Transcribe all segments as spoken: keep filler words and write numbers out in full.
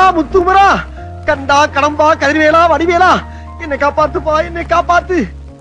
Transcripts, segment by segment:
முத்துகுமரா, கண்டா கடம்பா கதிர்வேலா வடிவேலா, என்னை காப்பாத்துப்பா, என்னை காப்பாத்து.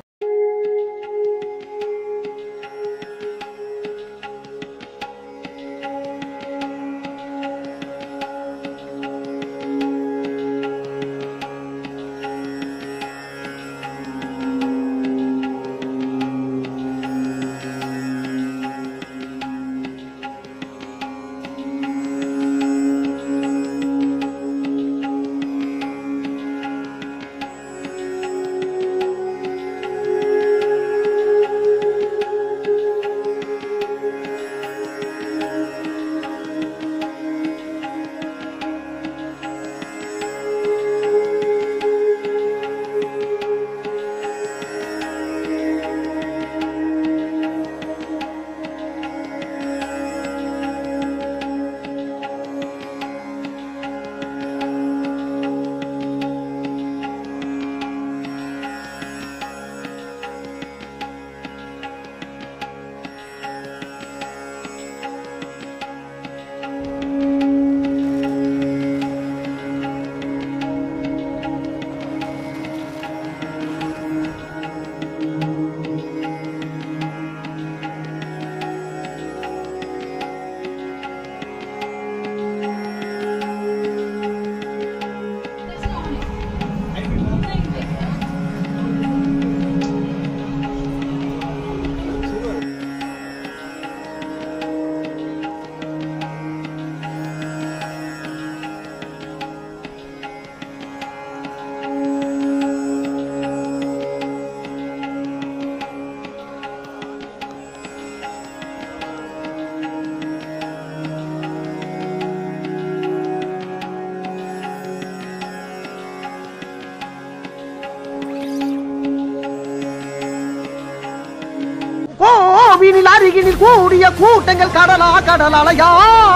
கோவிலில் அருகினில் கூடிய கூட்டங்கள் கடலா கடலாலையா,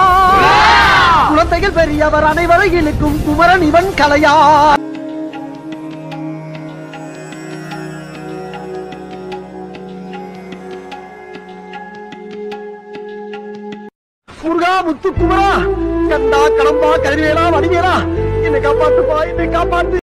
குழந்தைகள் பெரியவர் அனைவரை இழுக்கும் குமரன் இவன் கலையா. முருகா முத்துக்குமரா, கண்டா கடம்பா கதிர்வேலா வடிவேலா, என்னை காப்பாத்துப்பா, என்னை காப்பாத்து.